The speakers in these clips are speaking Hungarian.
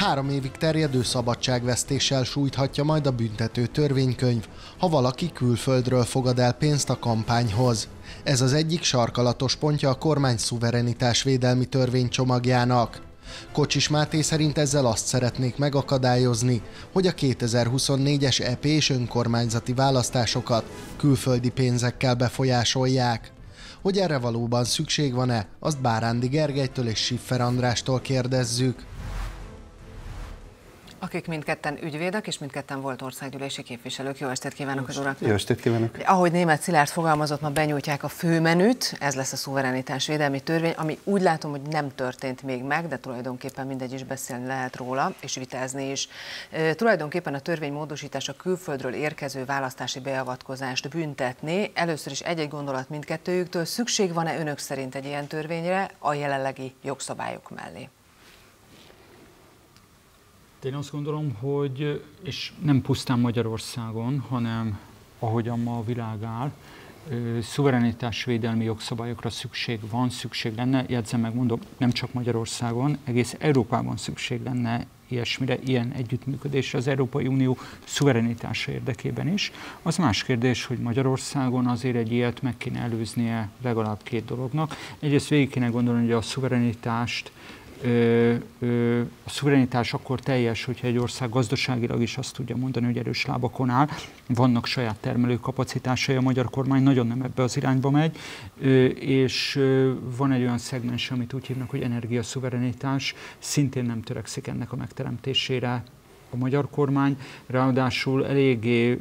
3 évig terjedő szabadságvesztéssel sújthatja majd a büntető törvénykönyv, ha valaki külföldről fogad el pénzt a kampányhoz. Ez az egyik sarkalatos pontja a kormány szuverenitásvédelmi törvénycsomagjának. Kocsis Máté szerint ezzel azt szeretnék megakadályozni, hogy a 2024-es EP és önkormányzati választásokat külföldi pénzekkel befolyásolják. Hogy erre valóban szükség van-e, azt Bárándi Gergelytől és Schiffer Andrástól kérdezzük. Akik mindketten ügyvédek, és mindketten volt országgyűlési képviselők. Jó estét kívánok az uraknak! Jó estét kívánok! Ahogy Németh Szilárd fogalmazott, ma benyújtják a főmenüt, ez lesz a szuverenitásvédelmi törvény, ami úgy látom, hogy nem történt még meg, de tulajdonképpen mindegy is beszélni lehet róla, és vitázni is. Tulajdonképpen a törvény módosítása külföldről érkező választási beavatkozást büntetni. Először is egy-egy gondolat mindkettőjüktől. Szükség van-e önök szerint egy ilyen törvényre a jelenlegi jogszabályok mellé? Én azt gondolom, hogy, és nem pusztán Magyarországon, hanem ahogyan ma a világ áll, szuverenitásvédelmi jogszabályokra szükség lenne, jegyzem meg, mondom, nem csak Magyarországon, egész Európában szükség lenne ilyesmire, ilyen együttműködésre az Európai Unió szuverenitása érdekében is. Az más kérdés, hogy Magyarországon azért egy ilyet meg kéne előznie legalább 2 dolognak. Egyrészt végig kéne gondolni, hogy a szuverenitás akkor teljes, hogyha egy ország gazdaságilag is azt tudja mondani, hogy erős lábakon áll. Vannak saját termelőkapacitásai, a magyar kormány nagyon nem ebbe az irányba megy, és van egy olyan szegmens, amit úgy hívnak, hogy energiaszuverenitás, szintén nem törekszik ennek a megteremtésére a magyar kormány. Ráadásul eléggé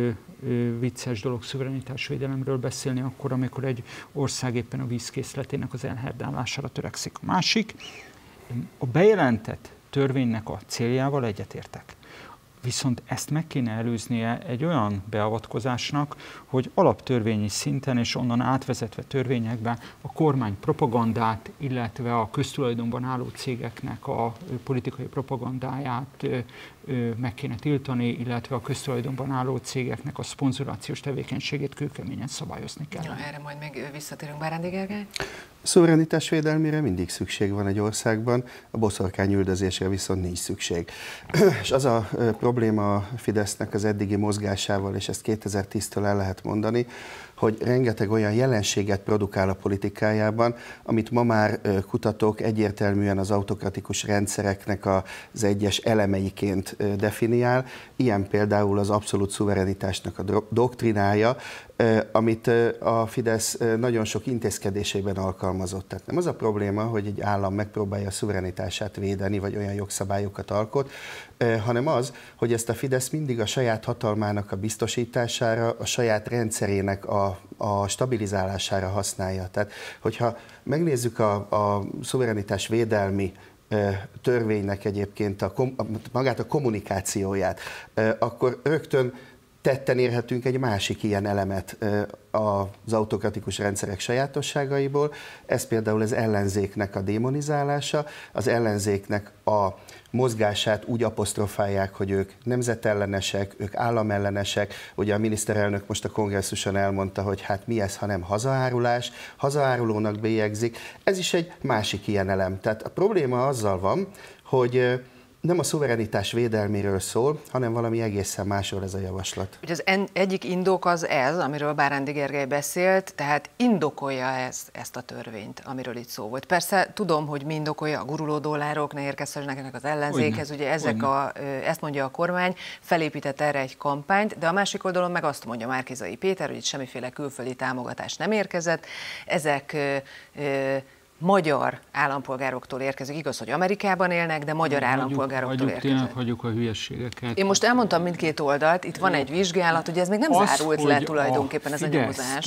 vicces dolog szuverenitásvédelemről beszélni akkor, amikor egy ország éppen a vízkészletének az elherdálására törekszik. A másik, a bejelentett törvénynek a céljával egyetértek. Viszont ezt meg kéne előznie egy olyan beavatkozásnak, hogy alaptörvényi szinten és onnan átvezetve törvényekbe a kormány propagandát, illetve a köztulajdonban álló cégeknek a politikai propagandáját meg kéne tiltani, illetve a köztulajdonban álló cégeknek a szponzorációs tevékenységét kőkeményen szabályozni kell. Ja, erre majd még visszatérünk. Bárándi Gergely? Szuverenitásvédelmére mindig szükség van egy országban, a boszorkányüldözésre viszont nincs szükség. És az a probléma a Fidesznek az eddigi mozgásával, és ezt 2010-től el lehet mondani, hogy rengeteg olyan jelenséget produkál a politikájában, amit ma már kutatók egyértelműen az autokratikus rendszereknek az egyes elemeiként definiál. Ilyen például az abszolút szuverenitásnak a doktrinája, amit a Fidesz nagyon sok intézkedésében alkalmazott. Tehát nem az a probléma, hogy egy állam megpróbálja a szuverenitását védeni, vagy olyan jogszabályokat alkot, hanem az, hogy ezt a Fidesz mindig a saját hatalmának a biztosítására, a saját rendszerének a stabilizálására használja. Tehát, hogyha megnézzük a szuverenitás védelmi törvénynek egyébként magát a kommunikációját, akkor rögtön tetten érhetünk egy másik ilyen elemet az autokratikus rendszerek sajátosságaiból. Ez például az ellenzéknek a démonizálása, az ellenzéknek a mozgását úgy apostrofálják, hogy ők nemzetellenesek, ők államellenesek. Ugye a miniszterelnök most a kongresszuson elmondta, hogy hát mi ez, ha nem hazaárulás, hazaárulónak bélyegzik. Ez is egy másik ilyen elem. Tehát a probléma azzal van, hogy nem a szuverenitás védelméről szól, hanem valami egészen másról ez a javaslat. Ugye az egyik indok az ez, amiről Bárándi Gergely beszélt, tehát indokolja ezt a törvényt, amiről itt szó volt. Persze tudom, hogy mi indokolja, a guruló dollárok, ne érkezhessenek az ellenzékhez, ugye ezt mondja a kormány, felépített erre egy kampányt, de a másik oldalon meg azt mondja Márki-Zay Péter, hogy itt semmiféle külföldi támogatás nem érkezett, ezek magyar állampolgároktól érkezik. Igaz, hogy Amerikában élnek, de magyar állampolgároktól érkeznek. Hagyjuk a hülyességeket. Én most elmondtam mindkét oldalt, itt van egy vizsgálat, ugye ez még nem zárult le tulajdonképpen ez a nyomozás.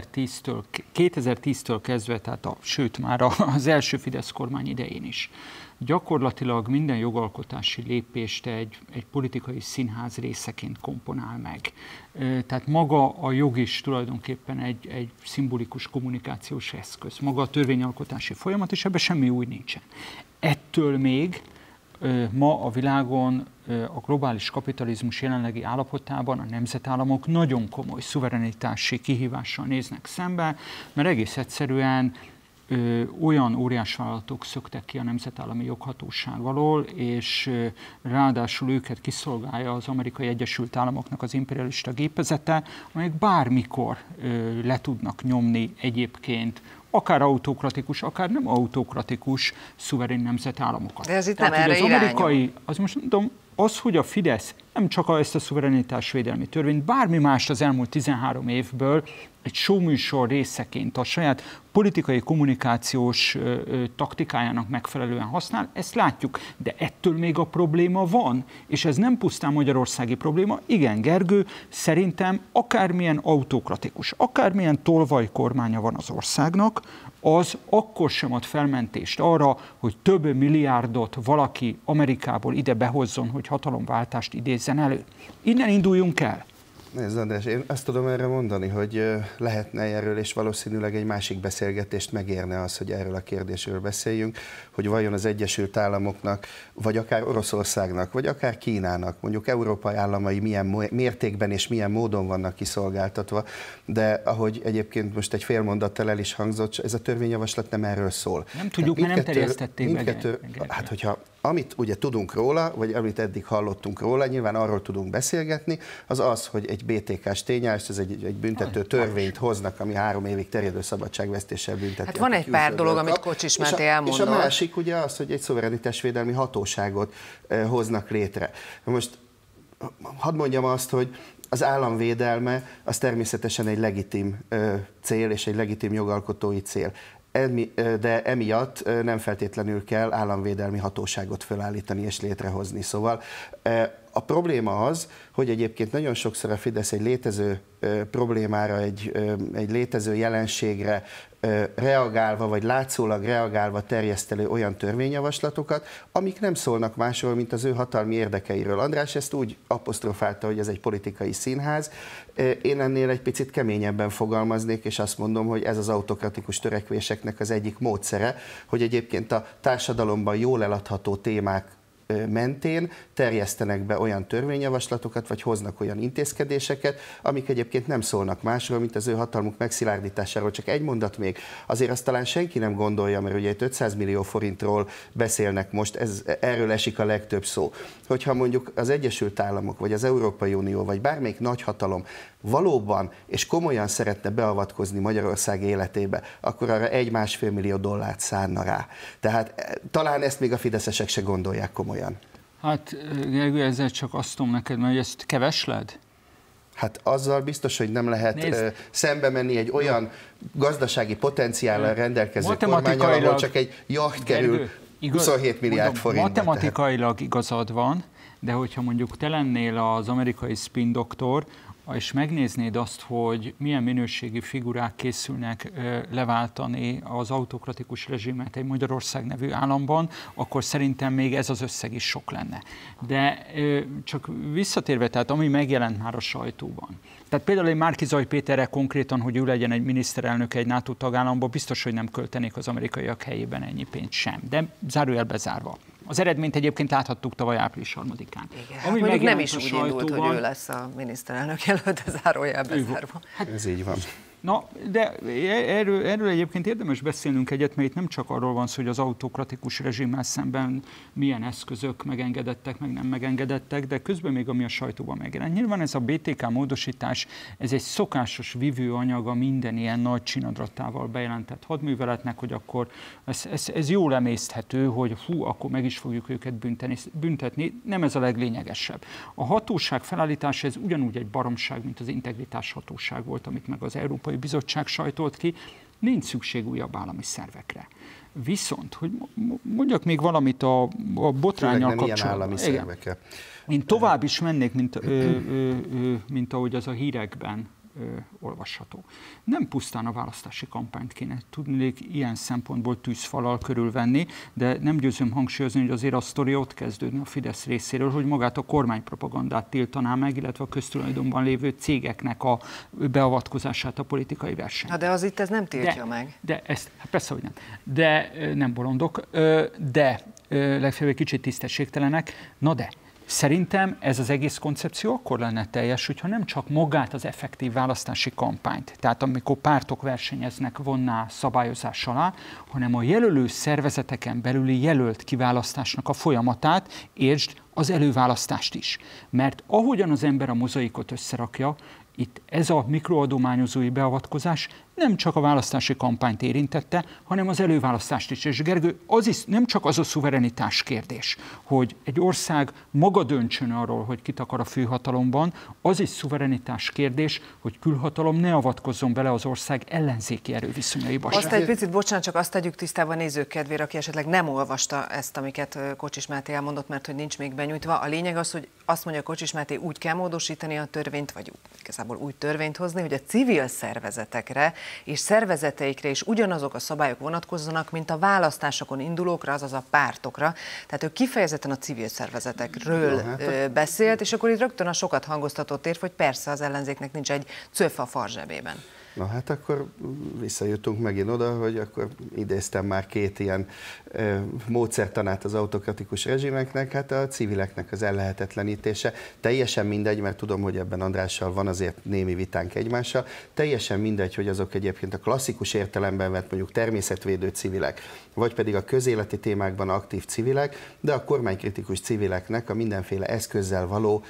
2010-től kezdve, sőt már az első Fidesz kormány idején is, gyakorlatilag minden jogalkotási lépést egy politikai színház részeként komponál meg. Tehát maga a jog is tulajdonképpen egy szimbolikus kommunikációs eszköz. Maga a törvényalkotási folyamat, és ebben semmi új nincsen. Ettől még ma a világon a globális kapitalizmus jelenlegi állapotában a nemzetállamok nagyon komoly szuverenitási kihívással néznek szembe, mert egész egyszerűen olyan óriásvállalatok szöktek ki a nemzetállami joghatóság alól, és ráadásul őket kiszolgálja az Amerikai Egyesült Államoknak az imperialista gépezete, amelyek bármikor le tudnak nyomni egyébként akár autokratikus, akár nem autokratikus szuverén nemzetállamokat. De ez itt nem erre irányul. Az most mondom, az, hogy a Fidesz nem csak ezt a szuverenitásvédelmi törvényt, bármi más az elmúlt 13 évből egy showműsor részeként a saját politikai kommunikációs taktikájának megfelelően használ, ezt látjuk. De ettől még a probléma van, és ez nem pusztán magyarországi probléma. Igen, Gergő, szerintem akármilyen autokratikus, akármilyen tolvaj kormánya van az országnak, az akkor sem ad felmentést arra, hogy több milliárdot valaki Amerikából ide behozzon, hogy hatalomváltást idézzen elő. Innen induljunk el. Nézd, András, én azt tudom erre mondani, hogy lehetne erről, és valószínűleg egy másik beszélgetést megérne az, hogy erről a kérdésről beszéljünk, hogy vajon az Egyesült Államoknak, vagy akár Oroszországnak, vagy akár Kínának, mondjuk európai államai milyen mértékben és milyen módon vannak kiszolgáltatva, de ahogy egyébként most egy fél mondattal el is hangzott, ez a törvényjavaslat nem erről szól. Nem tudjuk, mert nem terjesztették meg. Hát, hogyha amit ugye tudunk róla, vagy amit eddig hallottunk róla, nyilván arról tudunk beszélgetni, az az, hogy egy BTK-s tényállást, ez egy büntető törvényt hoznak, ami 3 évig terjedő szabadságvesztéssel bünteti. Hát van egy pár dolog, amit Kocsis Máté elmondott. És a másik ugye az, hogy egy szuverenitásvédelmi hatóságot hoznak létre. Most hadd mondjam azt, hogy az államvédelme az természetesen egy legitim cél és egy legitim jogalkotói cél. De emiatt nem feltétlenül kell államvédelmi hatóságot felállítani és létrehozni. Szóval a probléma az, hogy egyébként nagyon sokszor a Fidesz egy létező problémára, egy létező jelenségre reagálva, vagy látszólag reagálva terjeszt elő olyan törvényjavaslatokat, amik nem szólnak másról, mint az ő hatalmi érdekeiről. András ezt úgy apostrofálta, hogy ez egy politikai színház. Én ennél egy picit keményebben fogalmaznék, és azt mondom, hogy ez az autokratikus törekvéseknek az egyik módszere, hogy egyébként a társadalomban jól eladható témák mentén terjesztenek be olyan törvényjavaslatokat, vagy hoznak olyan intézkedéseket, amik egyébként nem szólnak másról, mint az ő hatalmuk megszilárdításáról. Csak egy mondat még, azért azt talán senki nem gondolja, mert ugye 500 millió forintról beszélnek most, erről esik a legtöbb szó. Hogyha mondjuk az Egyesült Államok, vagy az Európai Unió, vagy bármelyik nagyhatalom valóban és komolyan szeretne beavatkozni Magyarország életébe, akkor arra 1-1,5 millió dollárt szánna rá. Tehát talán ezt még a fideszesek se gondolják komolyan. Hát Gergő, ezzel csak azt tudom neked, hogy ezt kevesled? Hát azzal biztos, hogy nem lehet szembe menni egy olyan gazdasági potenciállal rendelkező kormánnyal, ahol csak egy jacht kerül 27 milliárd forintba. Matematikailag igazad van, de hogyha mondjuk te lennél az amerikai spin doktor, és megnéznéd azt, hogy milyen minőségi figurák készülnek leváltani az autokratikus rezsimet egy Magyarország nevű államban, akkor szerintem még ez az összeg is sok lenne. De csak visszatérve, tehát ami megjelent már a sajtóban. Tehát például egy Márki-Zay Péterre konkrétan, hogy ő legyen egy miniszterelnök egy NATO tagállamban, biztos, hogy nem költenék az amerikaiak helyében ennyi pénzt sem. De zárójelbe zárva. Az eredményt egyébként láthattuk tavaly április 3-án. Ami mondjuk nem is úgy indult, hogy ő lesz a miniszterelnök jelölt, zárójelbe zárva. Hát, ez így van. Na, de erről egyébként érdemes beszélnünk egyet, mert itt nem csak arról van szó, hogy az autokratikus rezsimmel szemben milyen eszközök megengedettek, meg nem megengedettek, de közben még ami a sajtóban megjelent. Nyilván ez a BTK módosítás, ez egy szokásos vívőanyaga minden ilyen nagy csinadratával bejelentett hadműveletnek, hogy akkor ez jól emészthető, hogy akkor meg is fogjuk őket büntetni. Nem ez a leglényegesebb. A hatóság felállítása ez ugyanúgy egy baromság, mint az integritás hatóság volt, amit meg az Európai Bizottság sajtolt ki, nincs szükség újabb állami szervekre. Viszont, hogy mondjak még valamit a botránnyal kapcsolatban. Én tovább is mennék, mint ahogy az a hírekben olvasható. Nem pusztán a választási kampányt kéne tudnék ilyen szempontból tűzfalal körülvenni, de nem győzöm hangsúlyozni, hogy azért a sztori ott kezdődne a Fidesz részéről, hogy magát a kormánypropagandát tiltaná meg, illetve a köztulajdonban lévő cégeknek a beavatkozását a politikai versenyben. De az itt ez nem tiltja meg. De ezt, hát persze, hogy nem. De nem bolondok, de legfeljebb egy kicsit tisztességtelenek. Na de, Szerintem ez az egész koncepció akkor lenne teljes, hogyha nem csak magát az effektív választási kampányt, tehát amikor pártok versenyeznek, vonná szabályozás alá, hanem a jelölő szervezeteken belüli jelölt kiválasztásnak a folyamatát, értsd az előválasztást is. Mert ahogyan az ember a mozaikot összerakja, itt ez a mikroadományozói beavatkozás nem csak a választási kampányt érintette, hanem az előválasztást is. És Gergő, az is nem csak az a szuverenitás kérdés, hogy egy ország maga döntsön arról, hogy kit akar a főhatalomban, az is szuverenitás kérdés, hogy külhatalom ne avatkozzon bele az ország ellenzéki erőviszonyaiba. Azt egy picit, bocsánat, csak azt tegyük tisztában a nézők kedvére, aki esetleg nem olvasta ezt, amiket Kocsis Máté elmondott, mert hogy nincs még benyújtva. A lényeg az, hogy azt mondja Kocsis Máté, úgy kell módosítani a törvényt, vagy igazából úgy törvényt hozni, hogy a civil szervezetekre és szervezeteikre is ugyanazok a szabályok vonatkozzanak, mint a választásokon indulókra, azaz a pártokra. Tehát ő kifejezetten a civil szervezetekről beszélt, és akkor itt rögtön a sokat hangoztatott érv, hogy persze az ellenzéknek nincs egy cöf a far zsebében. Na hát akkor visszajutunk megint oda, hogy akkor idéztem már két ilyen módszertanát az autokratikus rezsimeknek, hát a civileknek az ellehetetlenítése. Teljesen mindegy, mert tudom, hogy ebben Andrással van azért némi vitánk egymással, teljesen mindegy, hogy azok egyébként a klasszikus értelemben vett mondjuk természetvédő civilek, vagy pedig a közéleti témákban aktív civilek, de a kormánykritikus civileknek a mindenféle eszközzel való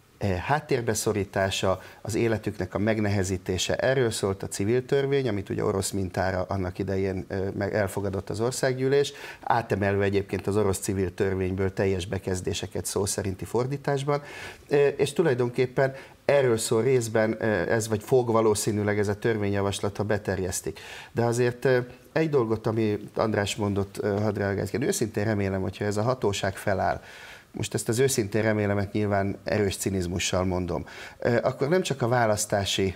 háttérbeszorítása, az életüknek a megnehezítése. Erről szólt a civil törvény, amit ugye orosz mintára annak idején elfogadott az országgyűlés, átemelve egyébként az orosz civil törvényből teljes bekezdéseket szó szerinti fordításban, és tulajdonképpen erről szól részben ez, vagy fog valószínűleg ez a törvényjavaslat, ha beterjesztik. De azért egy dolgot, ami András mondott, hadd reagálják, őszintén remélem, hogyha ez a hatóság feláll, most ezt az őszintén remélemet nyilván erős cinizmussal mondom, akkor nem csak a választási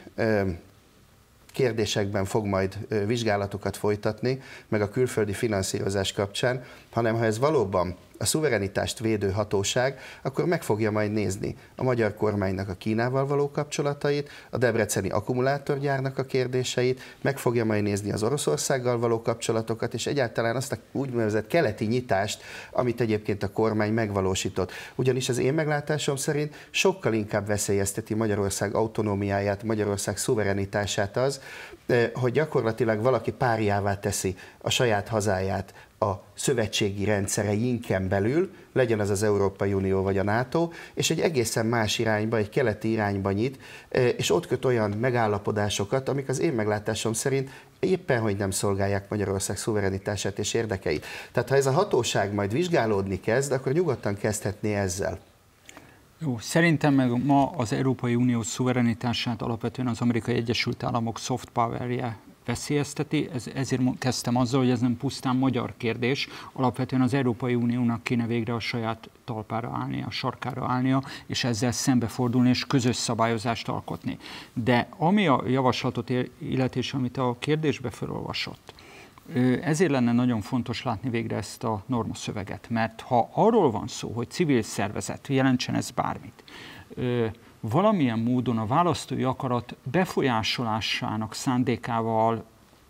kérdésekben fog majd vizsgálatokat folytatni, meg a külföldi finanszírozás kapcsán, hanem ha ez valóban a szuverenitást védő hatóság, akkor meg fogja majd nézni a magyar kormánynak a Kínával való kapcsolatait, a debreceni akkumulátorgyárnak a kérdéseit, meg fogja majd nézni az Oroszországgal való kapcsolatokat, és egyáltalán azt a úgynevezett keleti nyitást, amit egyébként a kormány megvalósított. Ugyanis az én meglátásom szerint sokkal inkább veszélyezteti Magyarország autonómiáját, Magyarország szuverenitását az, hogy gyakorlatilag valaki párjává teszi a saját hazáját a szövetségi rendszereinken belül, legyen az az Európai Unió vagy a NATO, és egy egészen más irányba, egy keleti irányba nyit, és ott köt olyan megállapodásokat, amik az én meglátásom szerint éppen, hogy nem szolgálják Magyarország szuverenitását és érdekeit. Tehát ha ez a hatóság majd vizsgálódni kezd, akkor nyugodtan kezdhetné ezzel. Jó, szerintem meg ma az Európai Unió szuverenitását alapvetően az Amerikai Egyesült Államok soft power-je veszélyezteti. Ezért kezdtem azzal, hogy ez nem pusztán magyar kérdés. Alapvetően az Európai Uniónak kéne végre a saját talpára állnia, a sarkára állnia, és ezzel szembefordulni, és közös szabályozást alkotni. De ami a javaslatot illeti, és amit a kérdésbe felolvasott, ezért lenne nagyon fontos látni végre ezt a normaszöveget, mert ha arról van szó, hogy civil szervezet, jelentsen ez bármit, valamilyen módon a választói akarat befolyásolásának szándékával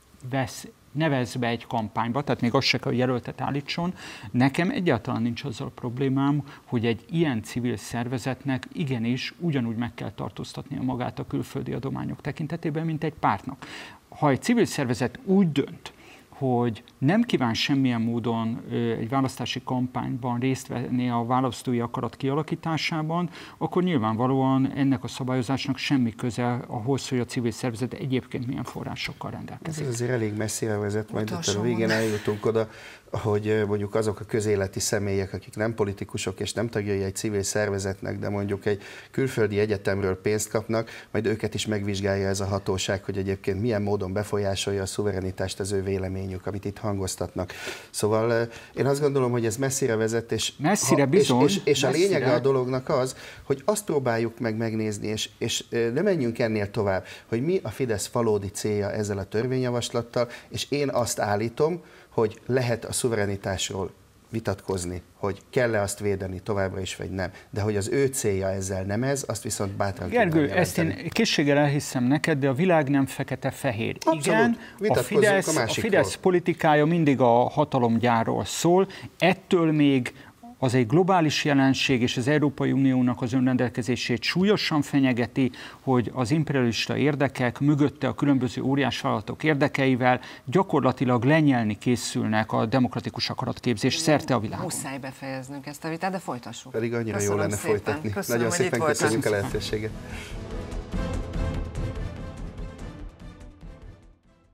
nevez be egy kampányba, tehát még az se kell, hogy jelöltet állítson. Nekem egyáltalán nincs azzal a problémám, hogy egy ilyen civil szervezetnek igenis ugyanúgy meg kell tartóztatnia magát a külföldi adományok tekintetében, mint egy pártnak. Ha egy civil szervezet úgy dönt, hogy nem kíván semmilyen módon egy választási kampányban részt venni a választói akarat kialakításában, akkor nyilvánvalóan ennek a szabályozásnak semmi köze ahhoz, hogy a civil szervezet egyébként milyen forrásokkal rendelkezik. Ez azért elég messzire vezet, majd a végén eljutunk oda, hogy mondjuk azok a közéleti személyek, akik nem politikusok és nem tagjai egy civil szervezetnek, de mondjuk egy külföldi egyetemről pénzt kapnak, majd őket is megvizsgálja ez a hatóság, hogy egyébként milyen módon befolyásolja a szuverenitást az ő véleményük, amit itt hangoztatnak. Szóval én azt gondolom, hogy ez messzire vezet, és a lényege a dolognak az, hogy azt próbáljuk meg megnézni, és ne menjünk ennél tovább, hogy mi a Fidesz valódi célja ezzel a törvényjavaslattal, és én azt állítom, hogy lehet a szuverenitásról vitatkozni, hogy kell-e azt védeni továbbra is, vagy nem. De hogy az ő célja ezzel nem ez, azt viszont bátran Gergő, ezt én készséggel elhiszem neked, de a világ nem fekete-fehér. Igen, a Fidesz politikája mindig a hatalomgyárról szól, ettől még az egy globális jelenség, és az Európai Uniónak az önrendelkezését súlyosan fenyegeti, hogy az imperialista érdekek mögötte a különböző óriásvállalatok érdekeivel gyakorlatilag lenyelni készülnek a demokratikus akaratképzés szerte a világon. Muszáj befejeznünk ezt a vitát, de folytassuk. Pedig annyira jó lenne folytatni. Köszönöm, nagyon szépen köszönjük a lehetőséget.